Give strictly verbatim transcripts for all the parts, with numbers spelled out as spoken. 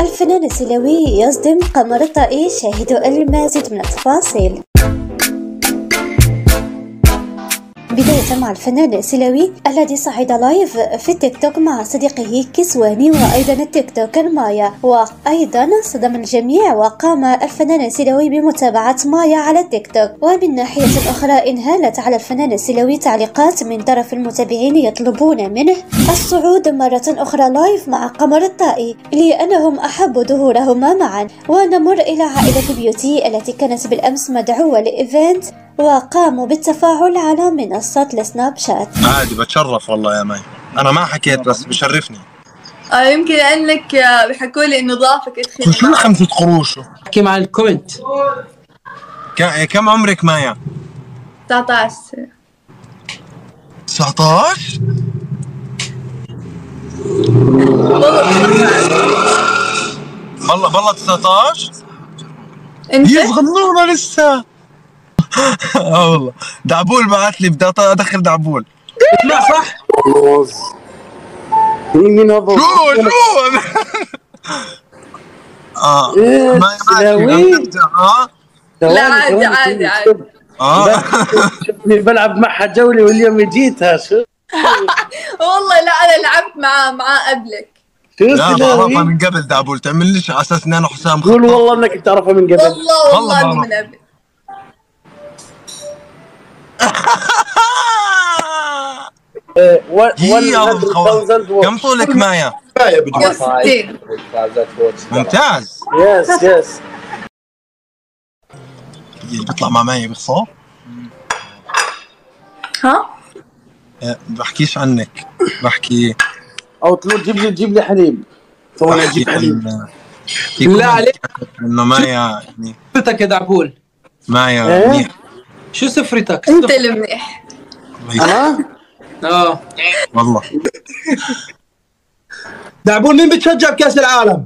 الفنان السيلوي يصدم قمر الطائي، شاهدوا المزيد من التفاصيل. بداية مع الفنان السيلوي الذي صعد لايف في التيك توك مع صديقه كسواني وأيضا التيك توكر مايا، وأيضا صدم الجميع وقام الفنان السيلوي بمتابعة مايا على التيك توك. ومن ناحية أخرى انهالت على الفنان السيلوي تعليقات من طرف المتابعين يطلبون منه الصعود مرة أخرى لايف مع قمر الطائي لأنهم أحبوا ظهورهما معا. ونمر إلى عائلة بيوتي التي كانت بالأمس مدعوة لإيفنت وقاموا بالتفاعل على منصة السناب شات. عادي بتشرف والله يا ماي، أنا ما حكيت بس بشرفني. آه يمكن لأنك بيحكوا لي إنه ضافك ادخلي. شو خمسة قروش؟ احكي مع الكومنت. كم عمرك مايا؟ تسعة عشر. تسعة عشر؟ والله والله تسعة عشر؟ انت؟ هي صغنونة لسه. اه والله دعبول بعت لي بدي ادخل دعبول. لا صح؟ مين هذا؟ شو شو؟ اه ما اه لا عادي عادي عادي. اه شوفني بلعب معها جولة واليوم جيتها. شو والله لا انا لعبت معاه معاه قبلك. لا بعرفها من قبل دعبول، تعمليش على اساس اني انا حسام. قول والله انك بتعرفها من قبل. والله والله انه من قبل. كم طولك مايا؟ ستين. ممتاز. يس يس. اللي بيطلع مع مايا بخصار؟ ها؟ بحكيش عنك، بحكي او تقول جيب لي جيب لي حليب. ثواني اجيب حليب. لا عليك انه مايا يعني سفرتك يا دعبول. مايا منيح. شو سفرتك؟ انت اللي منيح. انا؟ اه والله. دعبول مين بتشجع بكاس العالم؟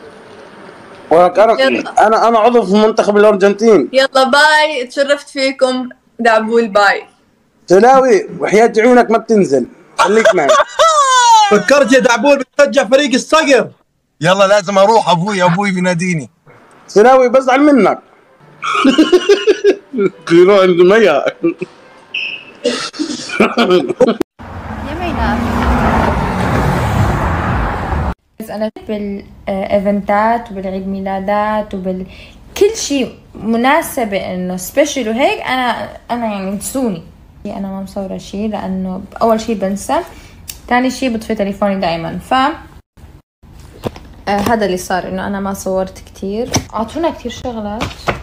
انا انا انا عضو في منتخب الارجنتين. يلا باي، اتشرفت فيكم دعبول باي. سلاوي وحياة عيونك ما بتنزل، خليك معي. فكرت يا دعبول بتشجع فريق الصقر. يلا لازم اروح، ابوي ابوي بيناديني. سلاوي بزعل منك. بيروح عند ميا. بس أنا بالإيفنتات وبالعيد ميلادات وبال كل شيء مناسبة إنه سبيشل وهيك أنا أنا يعني نسوني. أنا ما مصورة شيء لأنه أول شيء بنسى، ثاني شيء بطفي تليفوني دائما. ف آه هذا اللي صار، إنه أنا ما صورت كتير. عطونا كتير شغلات.